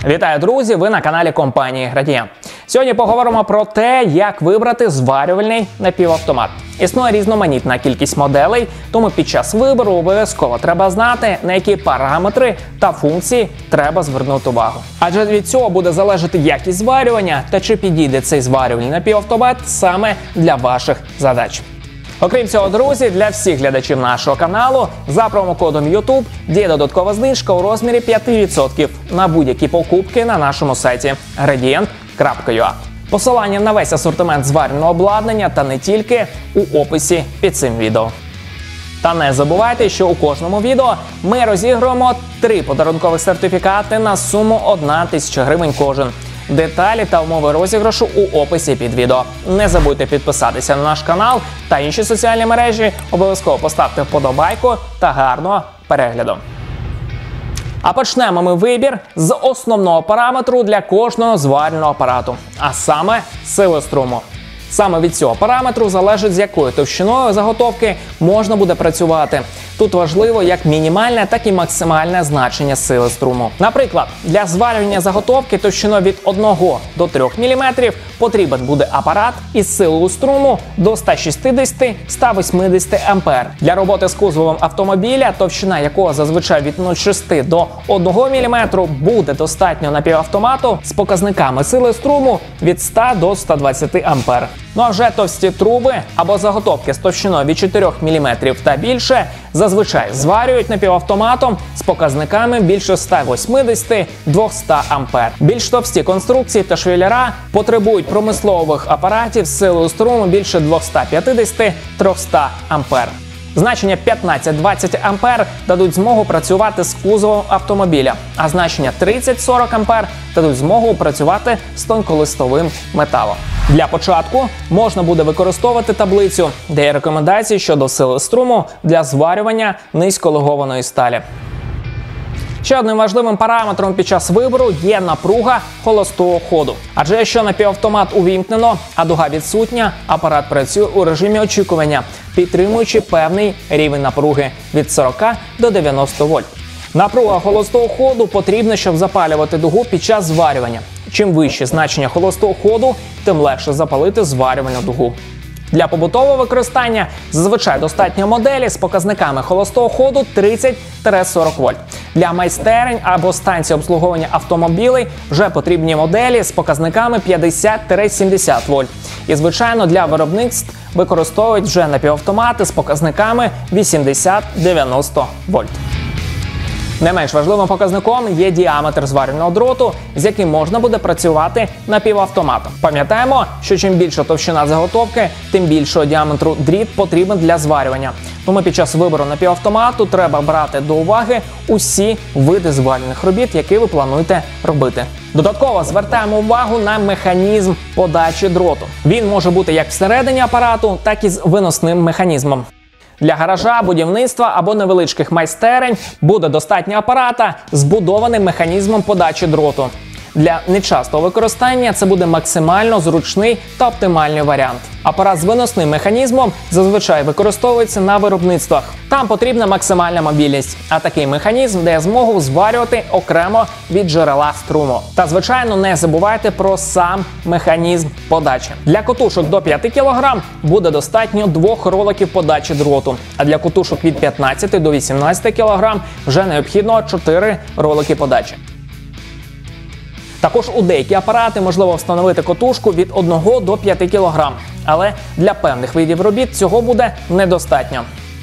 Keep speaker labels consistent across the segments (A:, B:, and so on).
A: Вітаю, друзі! Ви на каналі компанії Gradient. Сьогодні поговоримо про те, як вибрати зварювальний напівавтомат. Існує різноманітна кількість моделей, тому під час вибору обов'язково треба знати, на які параметри та функції треба звернути увагу. Адже від цього буде залежати якість зварювання та чи підійде цей зварювальний напівавтомат саме для ваших задач. Окрім цього, друзі, для всіх глядачів нашого каналу за промокодом YouTube діє додаткова знижка у розмірі 5% на будь-які покупки на нашому сайті gradient.ua. Посилання на весь асортимент зварювального обладнання та не тільки у описі під цим відео. Та не забувайте, що у кожному відео ми розігруємо 3 подарункових сертифікати на суму 1000 гривень кожен. Деталі та умови розіграшу у описі під відео. Не забудьте підписатися на наш канал та інші соціальні мережі. Обов'язково поставте вподобайку та гарного перегляду. А почнемо ми вибір з основного параметру для кожного зварювального апарату, а саме сили струму. Саме від цього параметру залежить, з якою товщиною заготовки можна буде працювати. Тут важливо як мінімальне, так і максимальне значення сили струму. Наприклад, для зварювання заготовки товщиною від 1 до 3 мм потрібен буде апарат із силою струму до 160-180 А. Для роботи з кузовом автомобіля, товщина якого зазвичай від 0,6 до 1 мм, буде достатньо напівавтомату з показниками сили струму від 100 до 120 А. Ну а вже товсті труби або заготовки з товщиною від 4 мм та більше зазвичай зварюють напівавтоматом з показниками більше 180-200 А. Більш товсті конструкції та швеллера потребують промислових апаратів з силою струму більше 250-300 А. Значення 15-20 А дадуть змогу працювати з кузовом автомобіля, а значення 30-40 А дадуть змогу працювати з тонколистовим металом. Для початку можна буде використовувати таблицю, де є рекомендації щодо сили струму для зварювання низьколегованої сталі. Ще одним важливим параметром під час вибору є напруга холостого ходу. Адже якщо напівавтомат увімкнено, а дуга відсутня, апарат працює у режимі очікування, підтримуючи певний рівень напруги від 40 до 90 вольт. Напруга холостого ходу потрібна, щоб запалювати дугу під час зварювання. Чим вище значення холостого ходу, тим легше запалити зварювальну дугу. Для побутового використання зазвичай достатньо моделі з показниками холостого ходу 30-40 вольт. Для майстерень або станцій обслуговування автомобілей вже потрібні моделі з показниками 50-70 вольт. І, звичайно, для виробництв використовують вже напівавтомати з показниками 80-90 вольт. Не менш важливим показником є діаметр зварювального дроту, з яким можна буде працювати напівавтоматом. Пам'ятаємо, що чим більша товщина заготовки, тим більшого діаметру дріт потрібен для зварювання. Тому під час вибору напівавтомату треба брати до уваги усі види зварювальних робіт, які ви плануєте робити. Додатково звертаємо увагу на механізм подачі дроту. Він може бути як всередині апарату, так і з виносним механізмом. Для гаража, будівництва або невеличких майстерень буде достатньо апарата з вбудованим механізмом подачі дроту. Для нечастого використання це буде максимально зручний та оптимальний варіант. Апарат з виносним механізмом зазвичай використовується на виробництвах. Там потрібна максимальна мобільність, а такий механізм дає змогу зварювати окремо від джерела струму. Та, звичайно, не забувайте про сам механізм подачі. Для котушок до 5 кг буде достатньо 2 роликів подачі дроту, а для котушок від 15 до 18 кг вже необхідно 4 ролики подачі. Також у деякі апарати можливо встановити котушку від 1 до 5 кг, але для певних видів робіт цього буде недостатньо.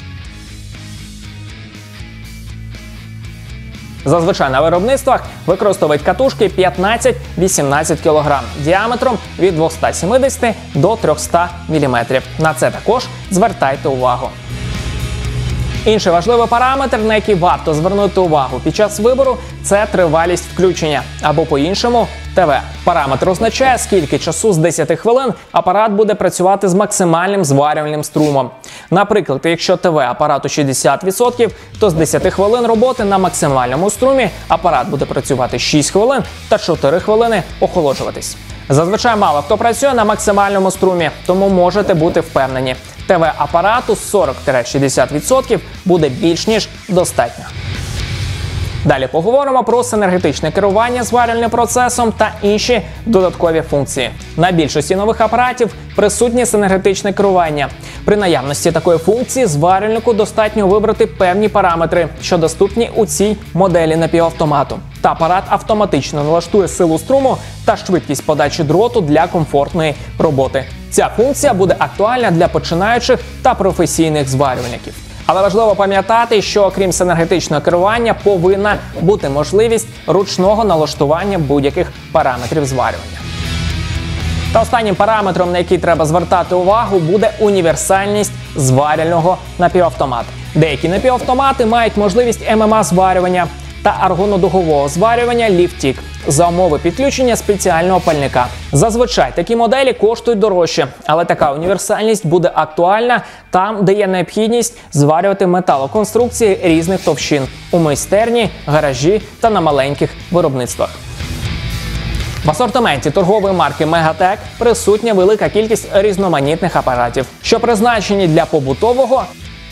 A: Зазвичай на виробництвах використовують катушки 15-18 кг діаметром від 270 до 300 мм. На це також звертайте увагу. Інший важливий параметр, на який варто звернути увагу під час вибору, це тривалість включення, або по-іншому ТВ. Параметр означає, скільки часу з 10 хвилин апарат буде працювати з максимальним зварювальним струмом. Наприклад, якщо ТВ апарату 60%, то з 10 хвилин роботи на максимальному струмі апарат буде працювати 6 хвилин та 4 хвилини охолоджуватись. Зазвичай мало хто працює на максимальному струмі, тому можете бути впевнені. ТВ-апарату 40-60% буде більш ніж достатньо. Далі поговоримо про синергетичне керування зварювальним процесом та інші додаткові функції. На більшості нових апаратів присутнє синергетичне керування. При наявності такої функції зварювальнику достатньо вибрати певні параметри, що доступні у цій моделі напівавтомату. Та апарат автоматично налаштує силу струму та швидкість подачі дроту для комфортної роботи. Ця функція буде актуальна для починаючих та професійних зварювальників. Але важливо пам'ятати, що окрім синергетичного керування повинна бути можливість ручного налаштування будь-яких параметрів зварювання. Та останнім параметром, на який треба звертати увагу, буде універсальність зварювального напівавтомата. Деякі напівавтомати мають можливість ММА зварювання та аргонодугового зварювання ліфтік за умови підключення спеціального пальника. Зазвичай такі моделі коштують дорожче, але така універсальність буде актуальна там, де є необхідність зварювати металоконструкції різних товщин у майстерні, гаражі та на маленьких виробництвах. В асортименті торгової марки Megatech присутня велика кількість різноманітних апаратів, що призначені для побутового,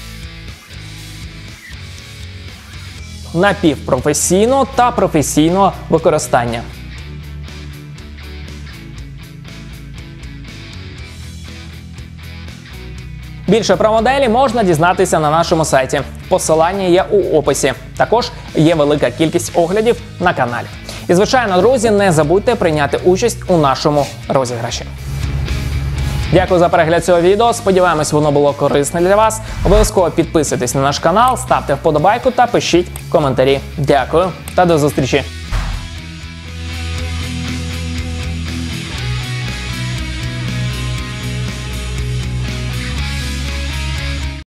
A: напівпрофесійного та професійного використання. Більше про моделі можна дізнатися на нашому сайті. Посилання є у описі. Також є велика кількість оглядів на каналі. І, звичайно, друзі, не забудьте прийняти участь у нашому розіграші. Дякую за перегляд цього відео. Сподіваємось, воно було корисне для вас. Обов'язково підписуйтесь на наш канал, ставте вподобайку та пишіть коментарі. Дякую та до зустрічі!